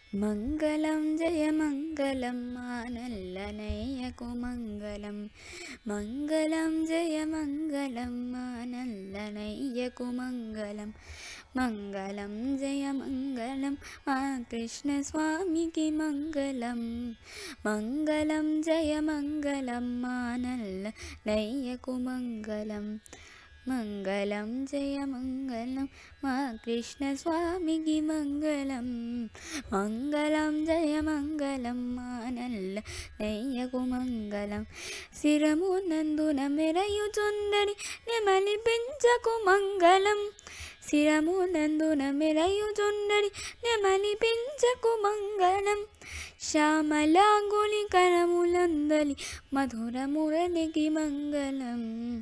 మంగళం జయ మంగళం మానల్లనయ్యకు మంగళం. మంగళం జయ మంగళం మానల్లనయ్యకు మంగళం. మంగళం జయ మంగళం మా కృష్ణ స్వామికి మంగళం. మంగళం జయ మంగళం మానల్లనయ్యకు మంగళం. మంగళం జయ మంగళం మా కృష్ణ స్వామికి మంగళం. మంగళం జయ మంగళం మానల్లనయ్యకు మంగళం. శిరమునందున మెరయుచుందని నెమలి పెంచకు మంగళం. శిరమునందున మెరయుచుండడి నెమలి పెంచకు మంగళం. శ్యామలాంగులి కరములందలి మధుర మురళికి మంగళం.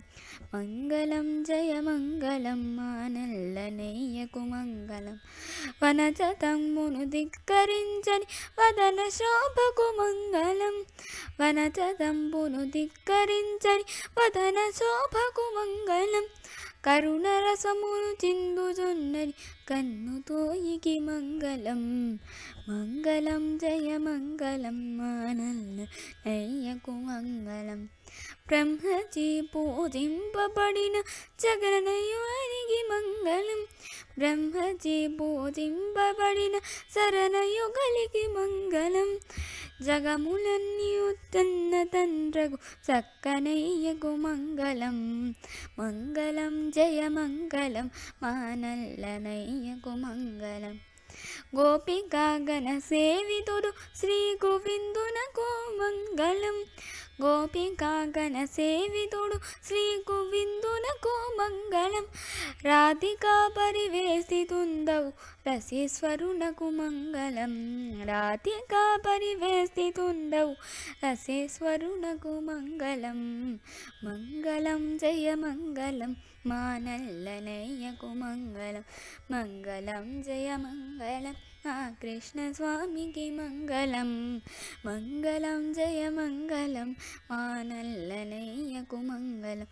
మంగళం జయ మంగళం మానల్లనయ్యకు మంగళం. వనచతంబును ధిక్కరించని వదన శోభకు మంగళం. వనచతంబును ధిక్కరించని వదన శోభకు మంగళం. కరుణరసమును చిందుచున్నది కన్నుతోయికి మంగళం. మంగళం జయ మంగళం మానల్లనయ్యకు మంగళం. బ్రహ్మచే పూజింపబడిన జగనయుగానికి మంగళం. బ్రహ్మచే పూజింపబడిన శరణయుగలికి మంగళం. జగములన్నీ ఉత్తన్న తండ్రకు చక్కనయ్యకు మంగళం. మంగళం జయ మంగళం మానల్లనయ్యకు మంగళం. గోపికాగణ సేవితుడు శ్రీ గోవిందునకు మంగళం. గోపికాగణ సేవితుడు శ్రీ గోవిందునకు మంగళం. రాధికా పరివేష్టితుండవు రసేశ్వరునకు మంగళం. రాధికా పరివేష్టితుండవు రసేశ్వరునకు మంగళం. మంగళం జయ మంగళం మానల్లనయ్యకు మంగళం. మంగళం జయ మంగళం మా కృష్ణ స్వామికి మంగళం. మంగళం జయ మంగళం మానల్లనయ్యకు మంగళం.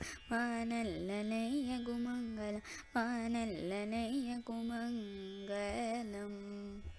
మానల్లనయ్యకు మంగళం. మానల్లనయ్యకు మంగళం.